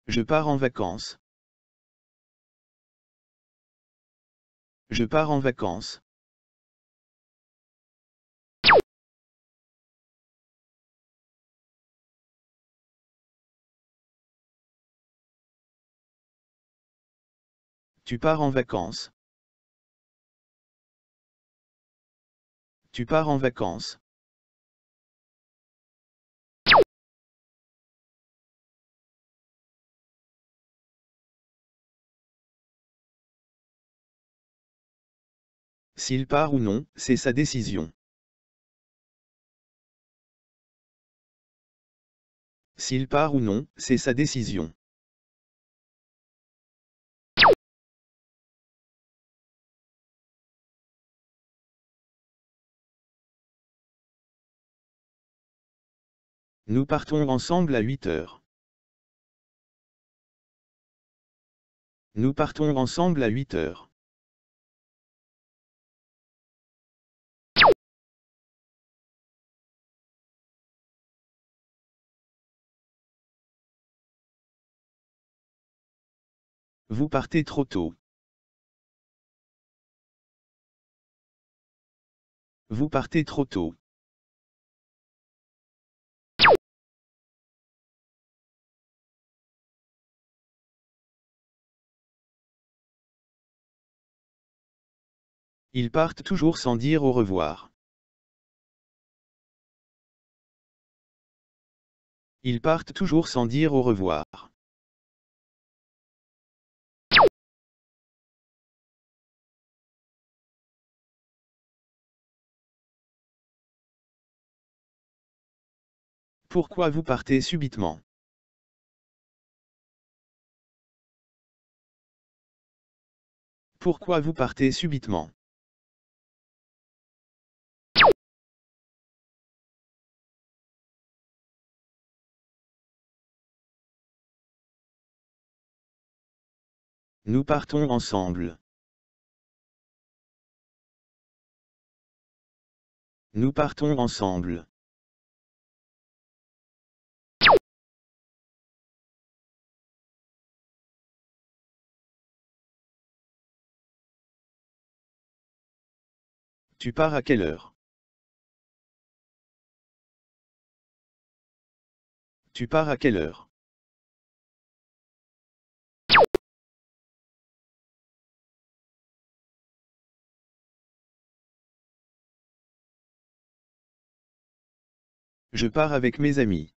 Je pars en vacances. Je pars en vacances. Tu pars en vacances. Tu pars en vacances. S'il part ou non, c'est sa décision. S'il part ou non, c'est sa décision. Nous partons ensemble à 8 heures. Nous partons ensemble à 8 heures. Vous partez trop tôt. Vous partez trop tôt. Ils partent toujours sans dire au revoir. Ils partent toujours sans dire au revoir. Pourquoi vous partez subitement? Pourquoi vous partez subitement? Nous partons ensemble. Nous partons ensemble. Tu pars à quelle heure? Tu pars à quelle heure? Je pars avec mes amis.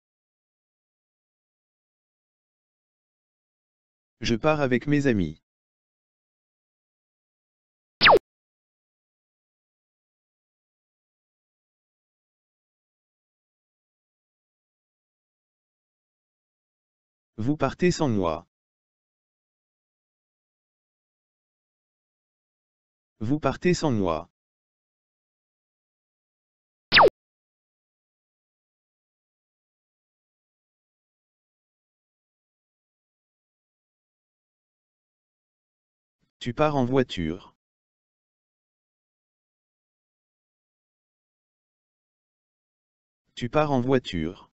Je pars avec mes amis. Vous partez sans moi. Vous partez sans moi. Tu pars en voiture. Tu pars en voiture.